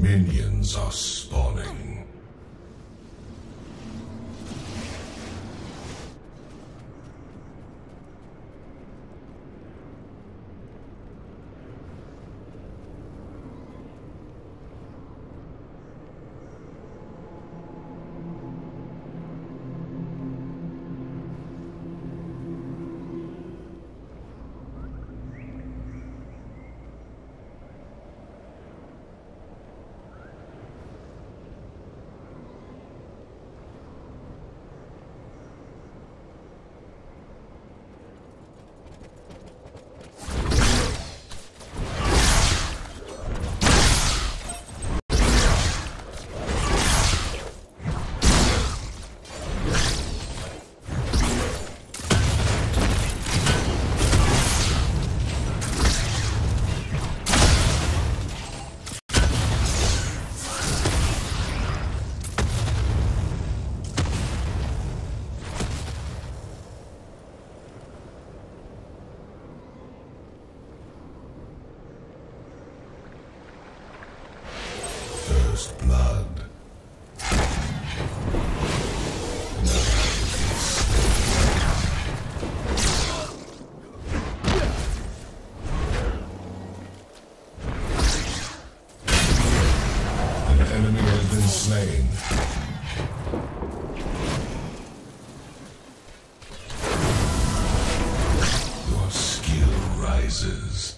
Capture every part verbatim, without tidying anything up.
Minions are spawning. First blood. An enemy has been slain. Your skill rises.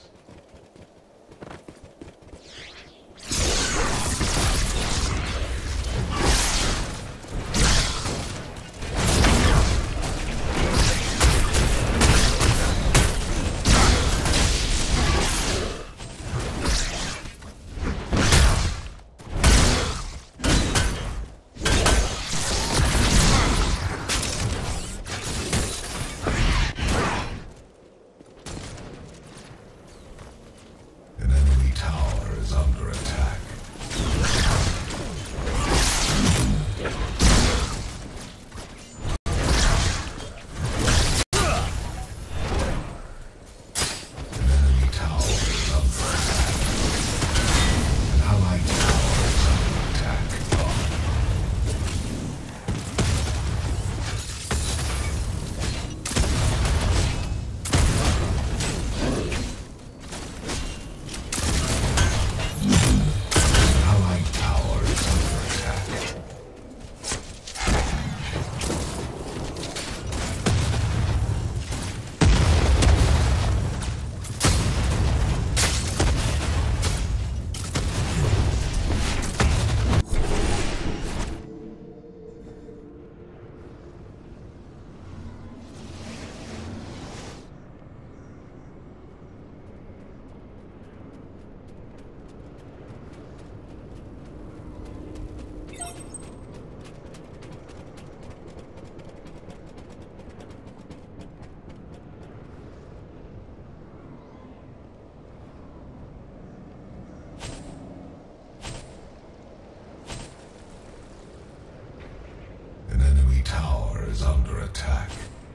Tower is under attack.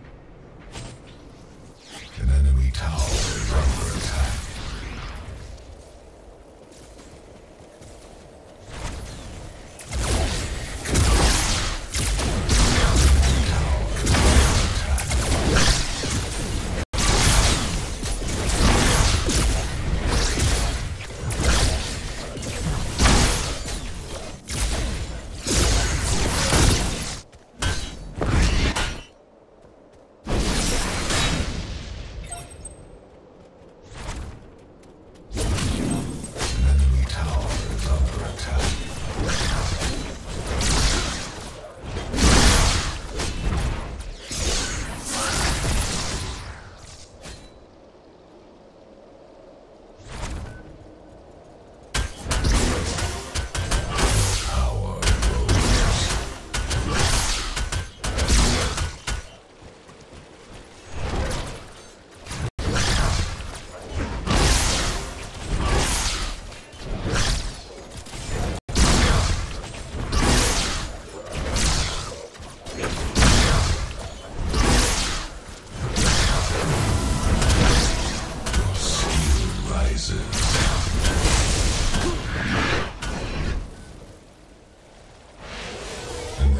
An enemy tower is under attack.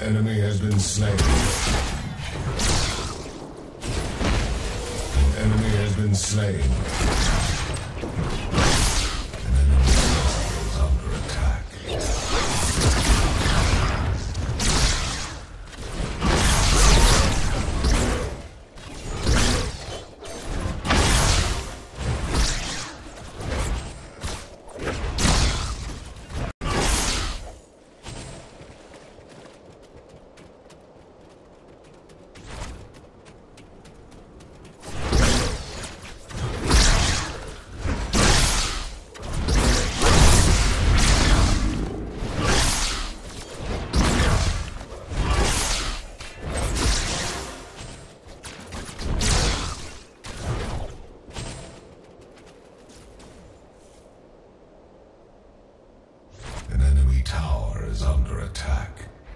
enemy has been slain. An enemy has been slain. An enemy is under attack. An enemy tower is under attack.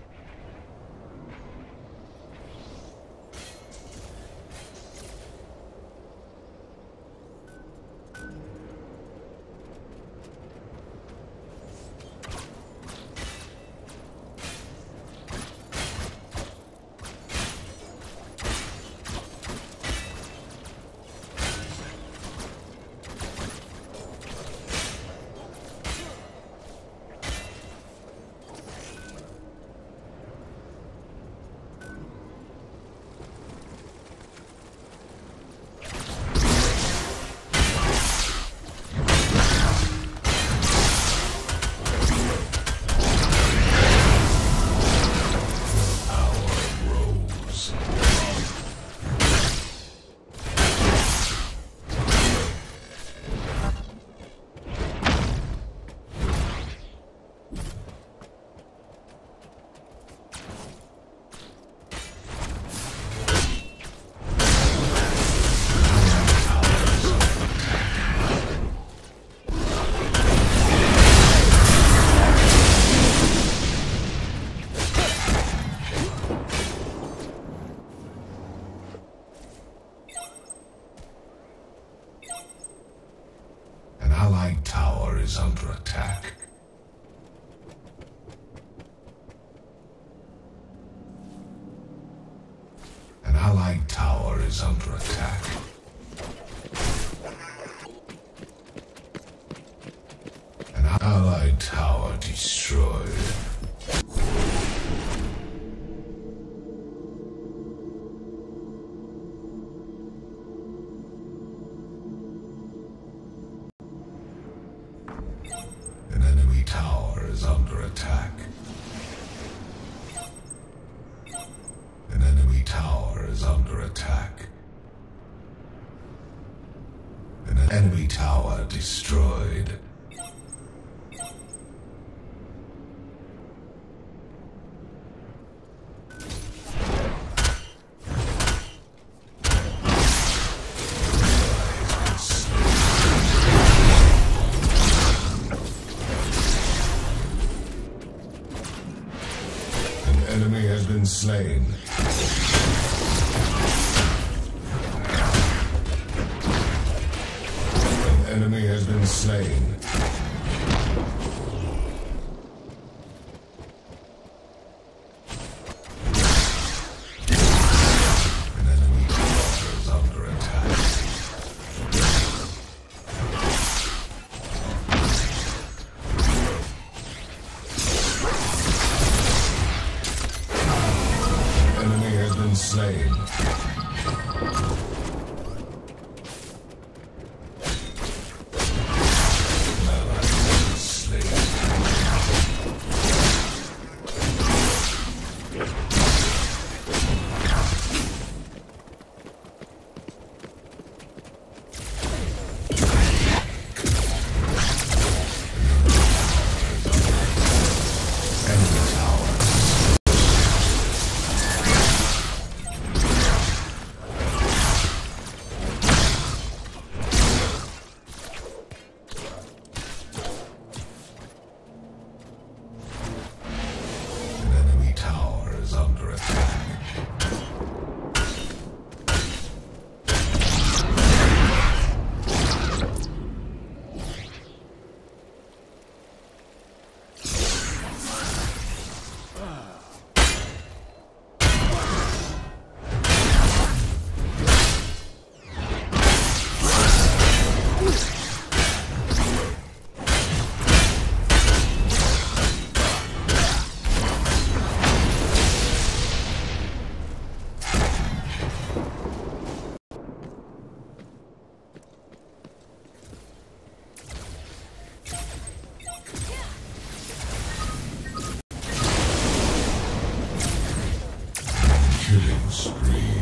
An allied tower is under attack. An allied tower is under attack. An allied tower destroyed. An enemy tower is under attack. An enemy tower is under attack. An enemy tower destroyed. An enemy has been slain. An enemy has been slain. An enemy tower is under attack. Enemy has been slain. Killing spree.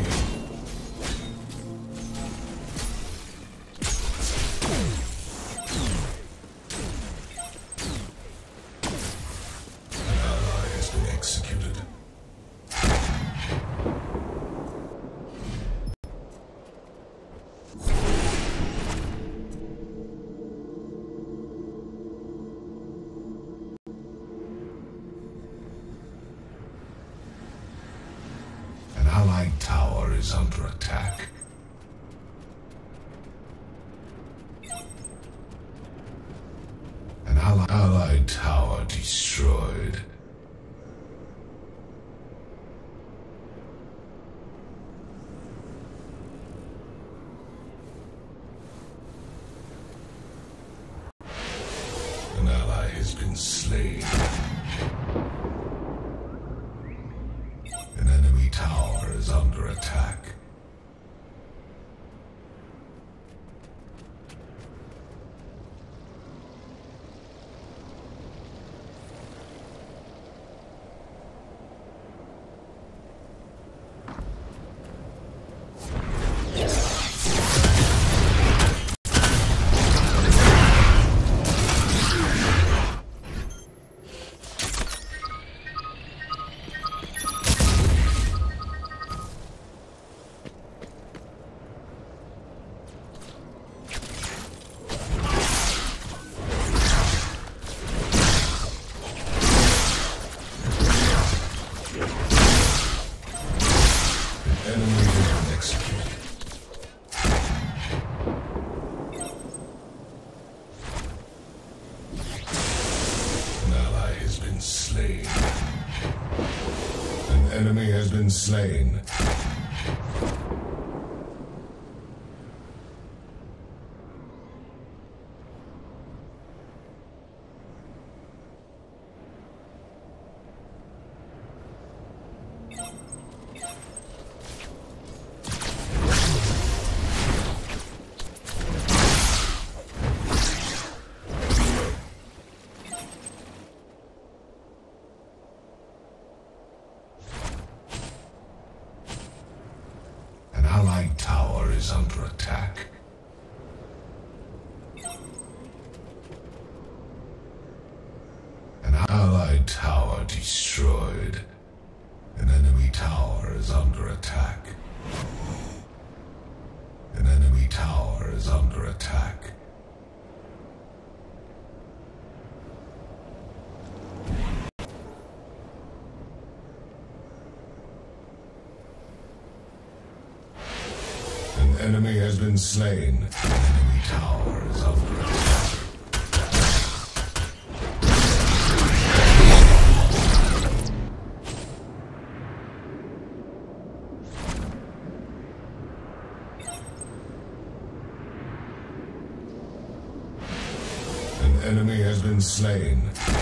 An ally has been executed. An allied tower is under attack. An ally allied tower destroyed. An ally has been slain. An enemy tower is under attack. Enemy has been executed. An ally has been slain. An enemy has been slain. An allied tower is under attack. An allied tower destroyed. An enemy tower is under attack. An enemy tower is under attack. An enemy has been slain. An enemy tower is under attack. An enemy has been slain.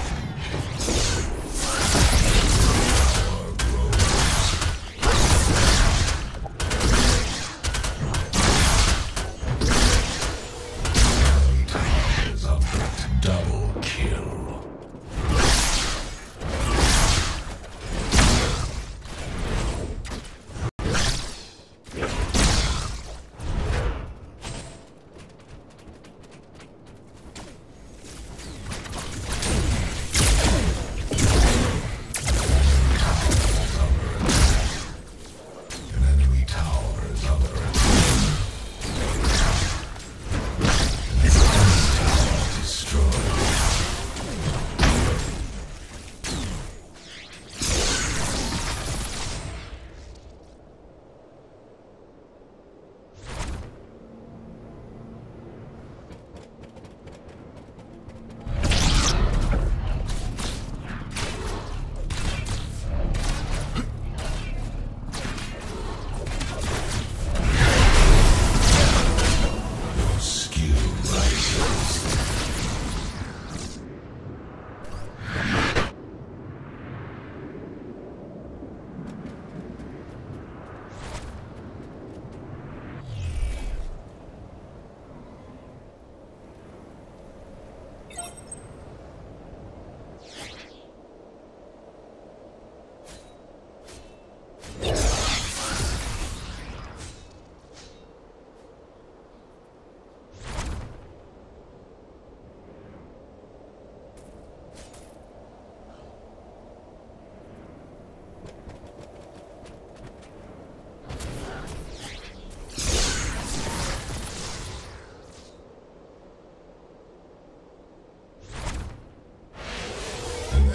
Tower grows. Enemy tower is under attack. Double kill.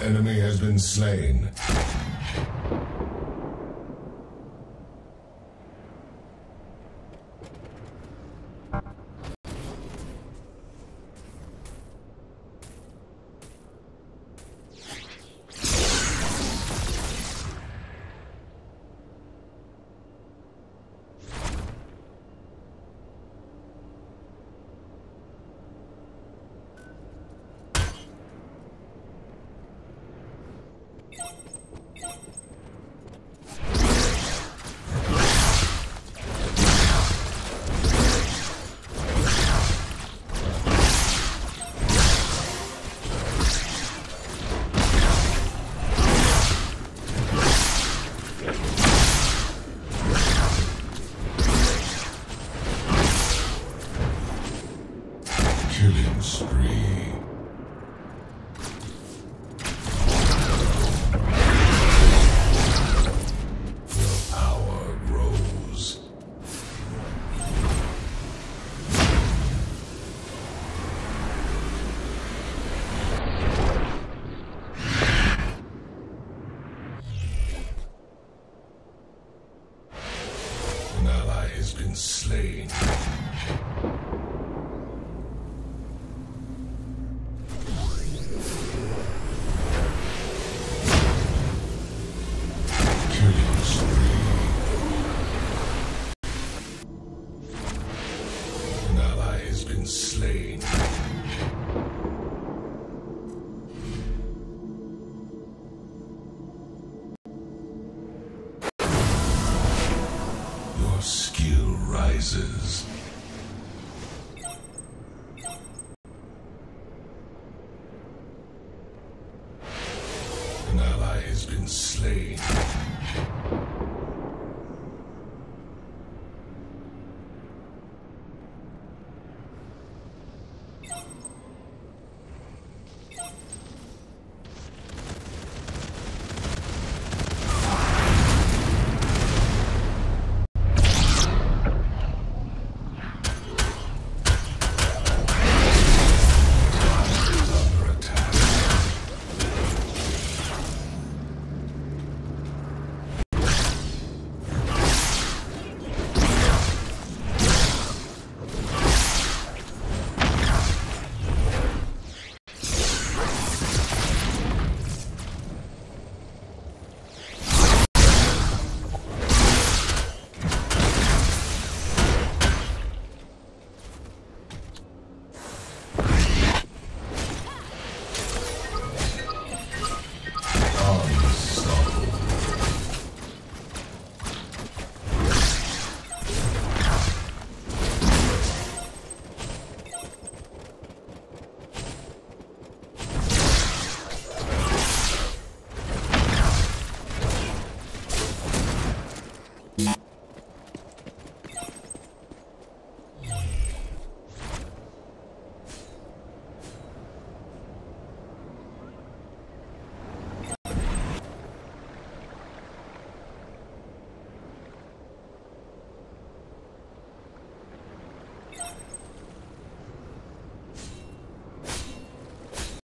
enemy has been slain. Killing spree. The power grows. An ally has been slain. Slain. Your skill rises. An ally has been slain.